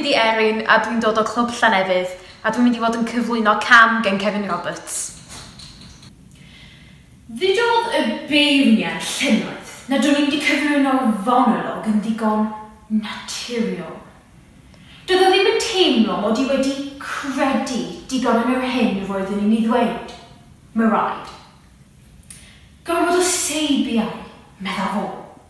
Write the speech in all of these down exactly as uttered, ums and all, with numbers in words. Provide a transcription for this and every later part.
fi di Erin a dwi'n dod o Clwb Llannefydd a dwi'n mynd i fod yn cyflwyno cam gen Kevin Roberts. Ddudodd y beirniad llynnoedd na dwi'n mynd i cyflwyno fonolog yn ddigon naturiol. Doedd o ddim yn teimlo mod i wedi credu digon yn yr hyn roeddwn i'n ei ddweud. Mae rhaid. Gorfod o seibiau, meddwl fo.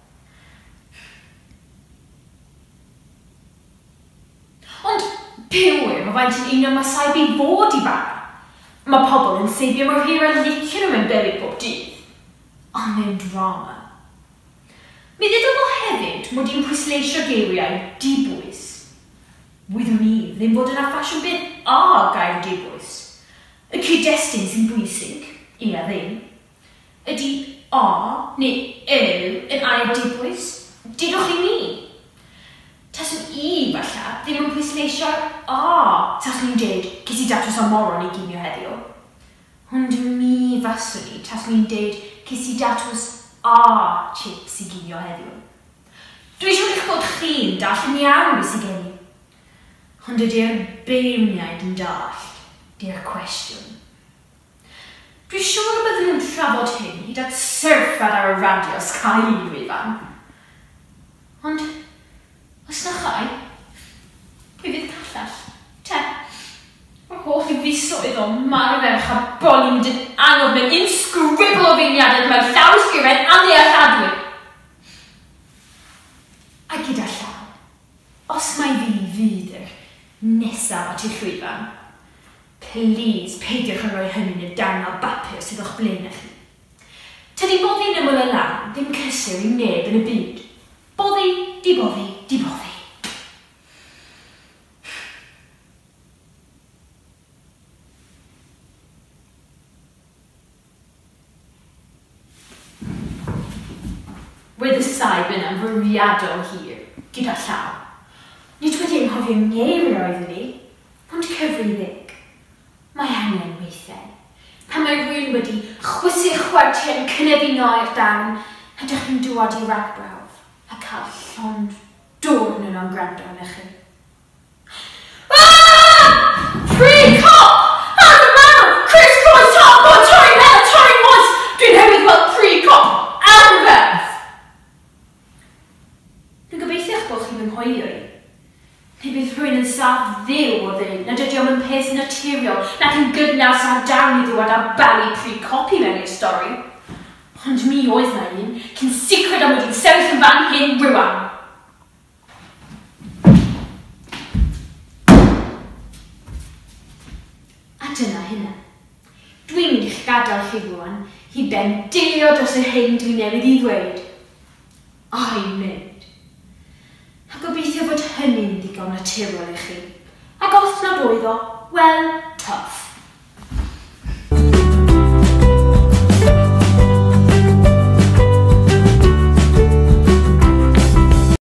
Ond bywyr o faint yn un o masau bu fod i bara. Mae pobl yn seibio mor hir a licio nhw mewn beli pob dydd. Ond mewn drama. Mi ddudodd o hefyd mod i'n pwysleisio geiriau dibwys. Wyddwn ni ddim fod yna ffasiwn byd a gair dibwys. Y cyd-destun sy'n bwysig, i a ddim. Ydy a neu yw yn air dibwys? Didwch chi ni. Taswn i, falle, ddim yn pwysleisio a taswn i'n dweud ces i datws o moron i ginio heddiw. Ond mi faswn i taswn i'n dweud ces i datws a chips i ginio heddiw. Dwi siŵr eich bod chi'n dall yn iawn beth sy'n gen i. Ond ydy'r beirniaid yn dall, di'r cwestiwn. Dwi'n siŵr byddwn nhw'n trafod hyn hyd at surfad ar y radio Sky Rifan. Ond, os na chai, pwy fydd callall? Te, mae'r holl i fisoedd o mar ferch a boli'n dyn anodd mewn un sgribl o feirniadau mewn llawysgrifen andealladwy. A gyda llaw, os mai fi fydd yr nesaf at ei llwyfan, please peidiwch yn rhoi hynny'n y darn o bapur sydd o'ch blaen chi. Tydi boddi yn ymwyl y lan ddim cysur i neb yn y byd. Boddi, di boddi, di boddi. Wedd y saib yn amfwriadol hir, gyda llaw. Nid wedi anghofio ngeirio oeddwn ni, ond cyfrifig. Mae angen weithiau. Pan mae rhywun wedi chwysu chwerthiau yn cynefino i'r dan, ydych chi'n dŵad i ragbrawf a cael llond dwrn yn o'n gwrando yn chi. Ah! Free cop! Out of mouth! Chris Boy's top! Bon torri mel! Torri was! Dwi'n newydd weld free cop! Anferth! Dwi'n gobeithio eich bod chi'n fy nghoelio i. Neu bydd rhywun yn saff ddew o ddyn nad ydy o'n peth naturiol nac yn gydnaws ar dawn i ddwad a bali pre-copy mewn i'r stori. Ond mi oedd na un, cyn sicryd am wedi'n sefyll yn fan hyn rwan. A dyna hynna. Dwi'n mynd i'ch gadael chi rwan i ben dilio dros y hyn dwi'n newydd i ddweud. A'i mynd. A gobeithio fod hynny'n ddigon naturiol i chi. Ac os nad oedd o, wel, tough.